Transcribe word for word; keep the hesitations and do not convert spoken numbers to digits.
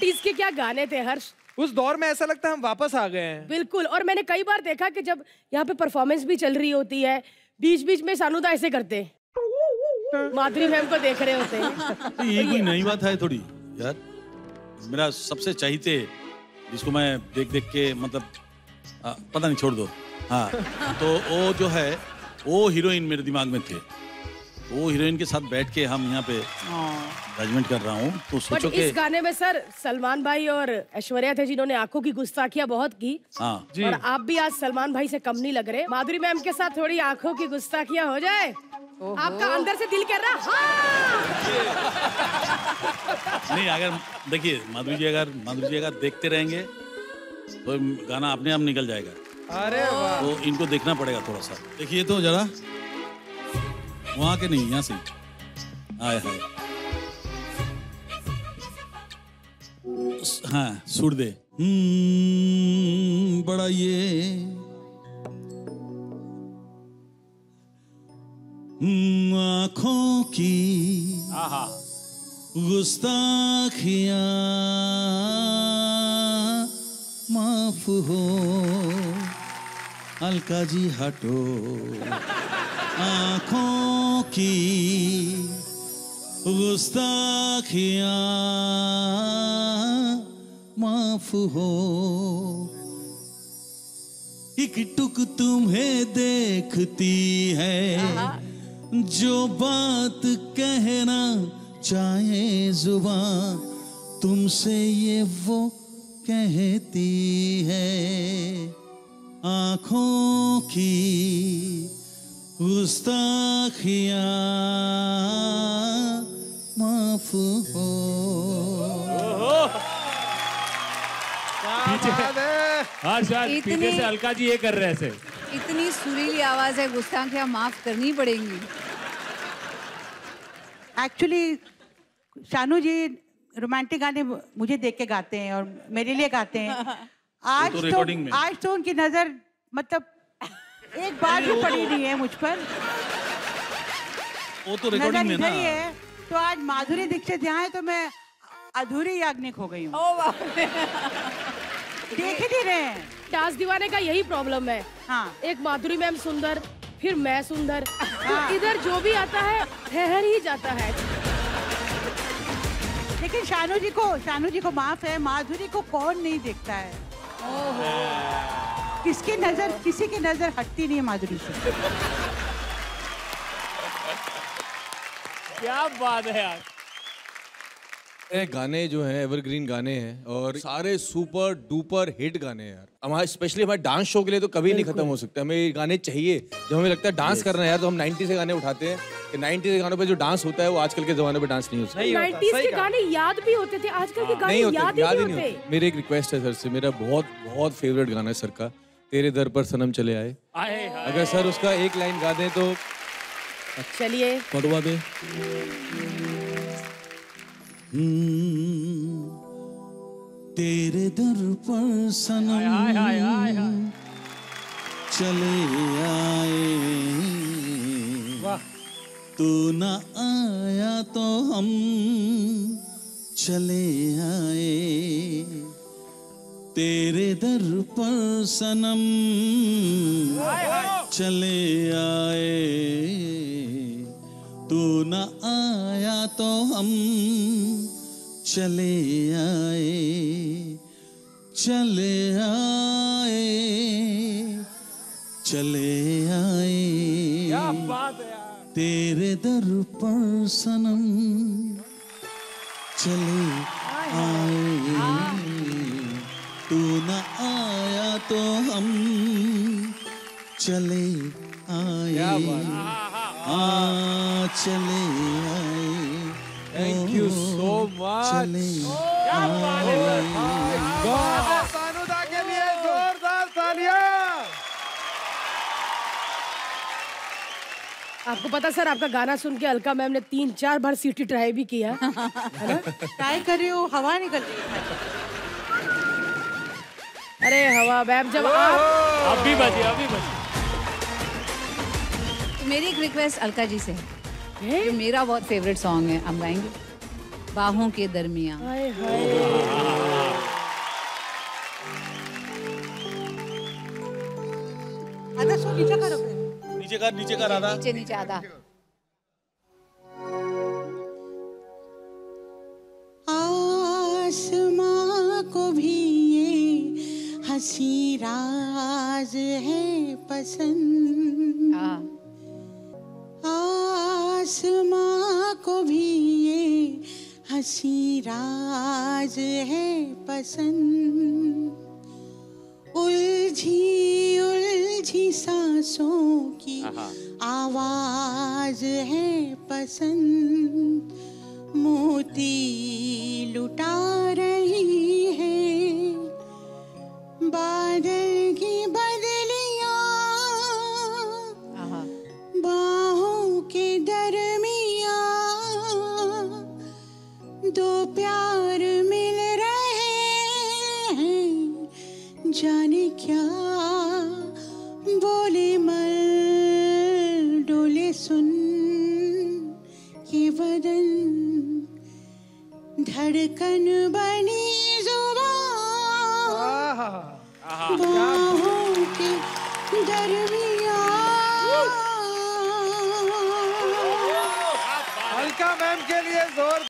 Nineties के क्या गाने थे हर्ष। उस दौर में ऐसा लगता है हम वापस आ गए हैं। बिल्कुल, और मैंने कई बार देखा कि जब यहाँ पे परफॉर्मेंस भी चल रही होती है, बीच बीच में सानूदा ऐसे करते हैं, माधुरी मैम को देख रहे होते हैं। ये कोई नई बात है थोड़ी यार। मेरा सबसे चाहते जिसको मैं देख देख के मतलब आ, पता नहीं, छोड़ दो। हाँ, तो वो जो है वो हीरोइन मेरे दिमाग में थे। वो हीरोइन के साथ बैठ के हम यहाँ पे जजमेंट कर रहा हूँ, तो सोचो कि इस गाने में सर सलमान भाई और ऐश्वर्या थे जिन्होंने आंखों की गुस्ताखियां बहुत की। हाँ जी। और आप भी आज सलमान भाई से कम नहीं लग रहे। माधुरी मैम के साथ थोड़ी आंखों की गुस्ताखियां हो जाए, आपका अंदर से दिल कर रहा हाँ। नहीं, अगर देखिए माधुरी जी अगर माधुरी जी अगर देखते रहेंगे तो गाना अपने आप निकल जाएगा। अरे वाह। तो इनको देखना पड़ेगा थोड़ा सा। देखिए तो जरा वहाँ के नहीं, यहाँ से आए हाय। हाँ, सुर दे। बड़ा ये आँखों की गुस्ताखियाँ माफ हो, अलका जी हटो। आँखों की गुस्ताखियाँ माफ हो, एक टुक तुम्हें देखती है, जो बात कहना चाहे जुबान, तुमसे ये वो कहती है। आँखों की गुस्ताखियाँ माफ हो। पीछे हर साल पीछे से अलका जी ये कर रहे हैं ऐसे। इतनी सुरीली आवाज है, गुस्ताखियाँ माफ करनी पड़ेंगी। एक्चुअली शानू जी रोमांटिक गाने मुझे देख के गाते हैं और मेरे लिए गाते हैं। आज तो, तो आज तो उनकी नजर मतलब एक बार भी पड़ी नहीं है मुझ पर। वो तो रिकॉर्डिंग में ना है। तो आज माधुरी दीक्षित यहाँ है तो मैं अधूरी याग्निक हो गई हूँ। देख ही नहीं रहे। डांस दीवाने का यही प्रॉब्लम है। हाँ। एक माधुरी मैम सुंदर, फिर मैं सुंदर, हाँ। तो इधर जो भी आता है ठहर ही जाता है। लेकिन शानू जी को शानू जी को माफ है, माधुरी को कौन नहीं देखता है। किसकी नजर किसी की नजर हटती नहीं है माधुरी से। क्या बात है यार। ये गाने जो हैं एवरग्रीन गाने हैं और सारे सुपर डुपर हिट गाने हैं यार। हमारे स्पेशली हमारे डांस शो के लिए तो कभी नहीं खत्म हो सकते। हमें ये गाने चाहिए। जब हमें लगता है डांस करना है यार तो हम नाइन्टी से गाने उठाते हैं कि नाइन्टी के गानों पे जो डांस होता है वो आजकल के जमाने पे डांस नहीं हो सकता। नाइन्टीज़ के गाने याद भी होते थे, आजकल के गाने याद ही नहीं होते। मेरी एक रिक्वेस्ट है सर से, मेरा बहुत बहुत फेवरेट गाना है सर का, तेरे दर पर सनम चले आए। अगर सर उसका एक लाइन गा दें तो चलिए पढ़वा दे। तेरे दर पर सनम चले आए, तू न आया तो हम चले आए। तेरे दर पर सनम चले आए, तू न आया तो हम चले आए, चले आए, चले आए। क्या बात है यार। तेरे दर पर सनम चले आए, तू न आया तो हम चले आए, आ चले आए। Thank you so much. चले सानुदा के लिए जोरदार तालियां। आपको पता सर, आपका गाना सुन के अलका मैम ने तीन चार बार सीटी ट्राई भी किया है ना? ट्राई कर रही हूँ, हवा निकल रही है। अरे हवा मैम जब आप अभी बजे अभी बजे। तो मेरी एक रिक्वेस्ट अलका जी से है, जो मेरा बहुत फेवरेट सॉन्ग है, हम गाएंगे बाहों के दरमियाँ। हाय हाय नीचे करो फिर। नीचे कर नीचे कर आधा नीचे नीचे आधा। आसमां को भी ये हंसी राज है पसंद, हाँ। आसमां को भी ये हंसी राज है पसंद, उलझी उलझी सांसों की आवाज है पसंद, मोती लुटा रही है बादल की बदलियां, बाहों के दरमियां दो प्यार मिल रहे हैं, जाने क्या बोले मर डोले सुन के बदन, धड़कन बनी जुबान बाहों के दरमियां। अलका मैम के लिए जोर